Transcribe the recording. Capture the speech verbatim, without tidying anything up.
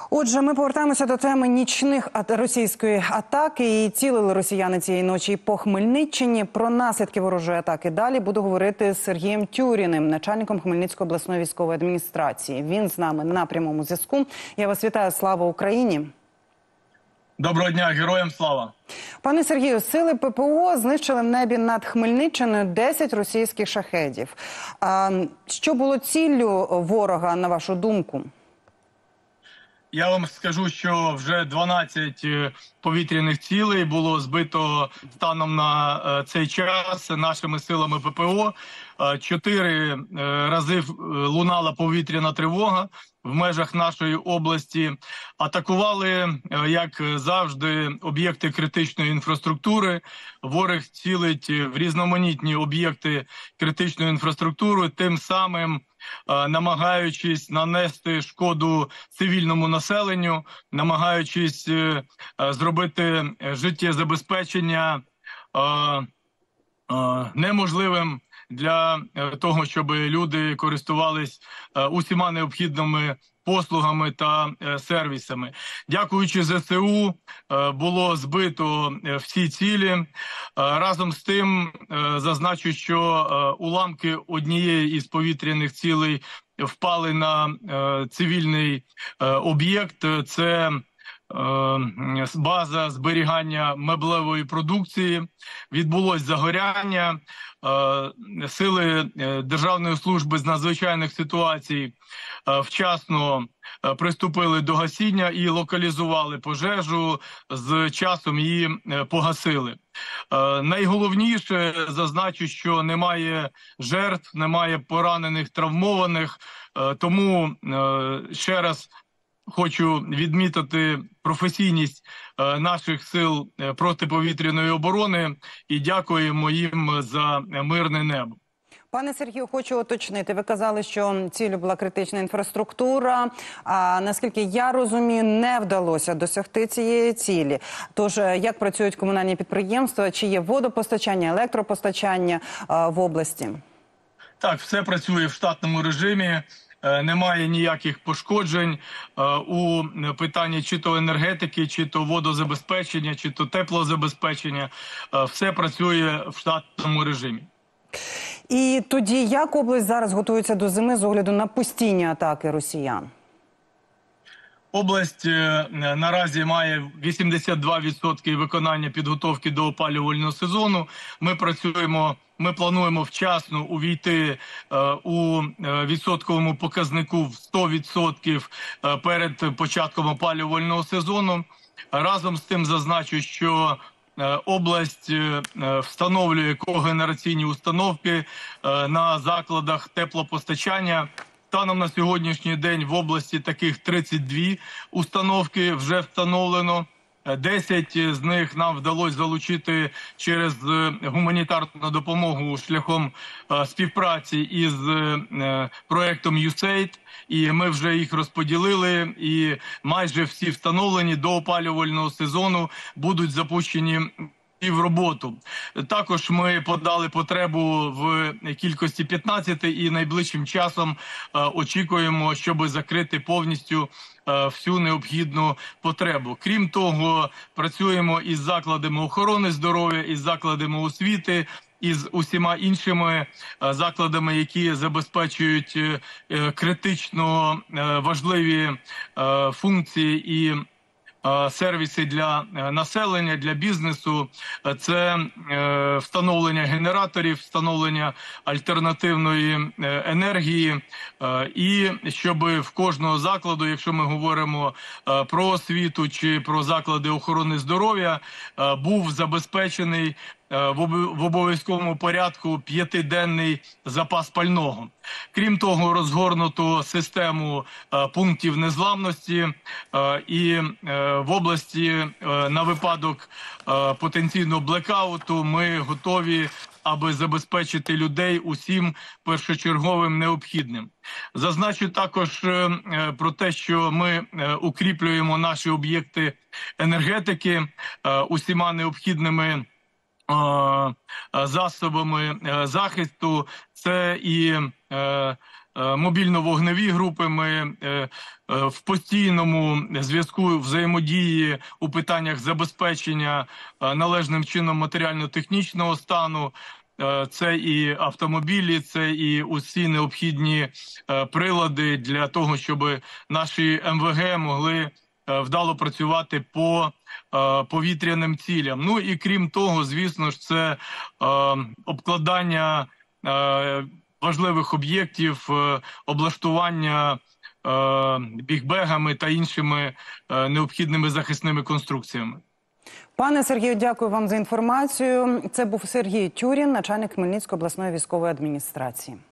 Отже, ми повертаємося до теми нічних російської атаки. І цілили росіяни цієї ночі по Хмельниччині. Про наслідки ворожої атаки далі буду говорити з Сергієм Тюріним, начальником Хмельницької обласної військової адміністрації. Він з нами на прямому зв'язку. Я вас вітаю. Слава Україні! Доброго дня, героям слава! Пане Сергію, сили ППО знищили в небі над Хмельниччиною десять російських шахедів. А що було ціллю ворога, на вашу думку? Я вам скажу, що вже дванадцять повітряних цілей було збито станом на цей час нашими силами ППО. Чотири рази лунала повітряна тривога в межах нашої області. Атакували, як завжди, об'єкти критичної інфраструктури. Ворог цілить в різноманітні об'єкти критичної інфраструктури, тим самим намагаючись нанести шкоду цивільному населенню, намагаючись зробити життєзабезпечення неможливим для того, щоб люди користувались усіма необхідними послугами та сервісами. Дякуючи ЗСУ, було збито всі цілі. Разом з тим, зазначу, що уламки однієї із повітряних цілей впали на цивільний об'єкт. Це база зберігання меблевої продукції. Відбулось загоряння. Сили Державної служби з надзвичайних ситуацій вчасно приступили до гасіння і локалізували пожежу, з часом її погасили. Найголовніше, зазначу, що немає жертв, немає поранених, травмованих, тому ще раз хочу відмітити професійність наших сил протиповітряної оборони і дякуємо їм за мирне небо. Пане Сергію, хочу уточнити. Ви казали, що ціллю була критична інфраструктура. А наскільки я розумію, не вдалося досягти цієї цілі. Тож, як працюють комунальні підприємства? Чи є водопостачання, електропостачання в області? Так, все працює в штатному режимі. Немає ніяких пошкоджень у питанні чи то енергетики, чи то водозабезпечення, чи то теплозабезпечення. Все працює в штатному режимі. І тоді як область зараз готується до зими з огляду на постійні атаки росіян? Область наразі має вісімдесят два відсотки виконання підготовки до опалювального сезону. Ми працюємо, ми плануємо вчасно увійти у відсотковому показнику в сто відсотків перед початком опалювального сезону. Разом з тим зазначу, що область встановлює когенераційні установки на закладах теплопостачання. Станом на сьогоднішній день в області таких тридцять дві установки вже встановлено. десять з них нам вдалося залучити через гуманітарну допомогу шляхом співпраці із проєктом ю сейд. І ми вже їх розподілили, і майже всі встановлені до опалювального сезону будуть запущені і в роботу. Також ми подали потребу в кількості п'ятнадцяти і найближчим часом очікуємо, щоб закрити повністю всю необхідну потребу. Крім того, працюємо із закладами охорони здоров'я, із закладами освіти, із усіма іншими закладами, які забезпечують критично важливі функції і сервіси для населення, для бізнесу. Це встановлення генераторів, встановлення альтернативної енергії. І щоб в кожного закладу, якщо ми говоримо про освіту чи про заклади охорони здоров'я, був забезпечений в обов'язковому порядку п'ятиденний запас пального. Крім того, розгорнуто систему пунктів незламності, і в області на випадок потенційного блекауту ми готові, аби забезпечити людей усім першочерговим необхідним. Зазначу також про те, що ми укріплюємо наші об'єкти енергетики усіма необхідними засобами захисту. Це і мобільно-вогневі групи. Ми в постійному зв'язку, взаємодії у питаннях забезпечення належним чином матеріально-технічного стану. Це і автомобілі, це і усі необхідні прилади для того, щоб наші ем ве ге могли вдало працювати по повітряним цілям. Ну і крім того, звісно ж, це обкладання важливих об'єктів, облаштування бігбегами та іншими необхідними захисними конструкціями. Пане Сергію, дякую вам за інформацію. Це був Сергій Тюрін, начальник Хмельницької обласної військової адміністрації.